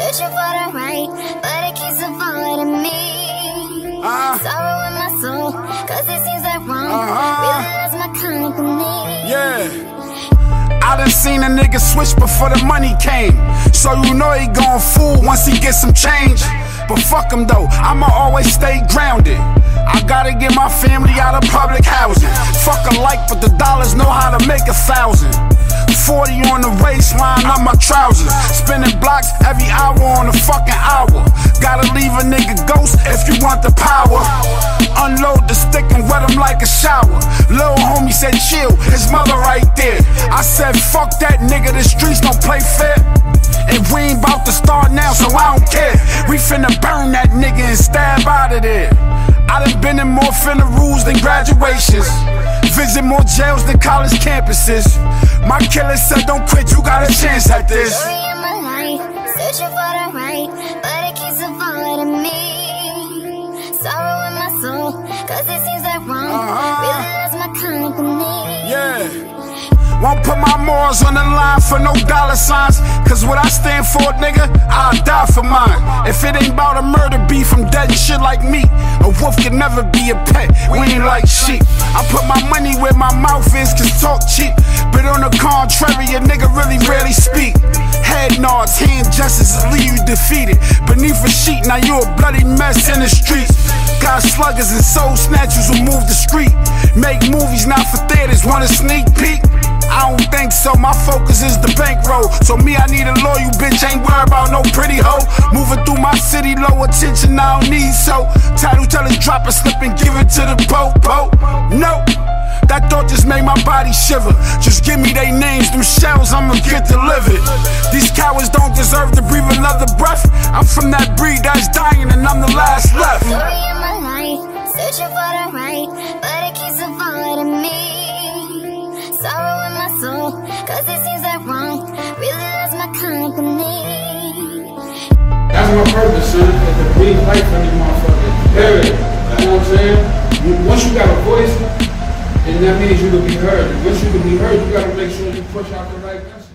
searching for the right, but it keeps avoiding me. Sorrow in my soul, cause it seems like wrong really loves my company. Yeah, I done seen a nigga switch before the money came, so you know he gon' fool once he get some change. But fuck him though, I'ma always stay grounded. I gotta get my family out of public housing. Fuck a like, but the dollars know how to make 1,000. 40 on the waistline of my trousers, spinning blocks every hour on the fucking hour. Gotta leave a nigga ghost if you want the power. Unload the stick and wet him like a shower. Lil' homie said chill, his mother right there. I said fuck that nigga, the streets don't play fair. And we ain't bout to start now, so I don't care. We finna burn that nigga and stab out of there. I done been in more funerals than graduations, visit more jails than college campuses. My killer said don't quit, you got a chance at this. Story in my life, searching for the right, but it keeps avoiding me. Sorrow in my soul, cause it seems like wrong really loves my company. Yeah, won't put my morals on the line for no dollar signs, cause what I stand for, nigga, I'll die for mine. If it ain't about a murder beef, I'm dead and shit like me. A wolf can never be a pet, we ain't like sheep. I put my money where my mouth is, cause talk cheap. But on the contrary, a nigga really rarely speak. Head nods, hand gestures leave you defeated. Beneath a sheet, now you a bloody mess in the streets. Got sluggers and soul snatchers who move the street. Make movies not for theaters, want a sneak peek? I don't think so, my focus is the bankroll. So me, I need a loyal bitch, ain't worried about no pretty hoe. Moving through my city, low attention, I don't need so. Title tellers drop a slip and give it to the po-po. No, that thought just made my body shiver. Just give me they names, them shells, I'ma get delivered. These cowards don't deserve to breathe another breath. I'm from that breed that's dying and I'm the last left. Story in my life, searching for the right, but it keeps avoiding me. Sorrow in my soul, cause it seems like wrong really loves my company. That's my purpose, son, is to breathe life in these motherfuckers. Period. You know what I'm saying? Once you got a voice, then that means you can be heard. And once you can be heard, you gotta make sure you push out the right message.